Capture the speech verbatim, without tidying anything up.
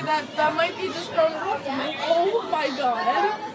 that that might be just from off. Oh my god.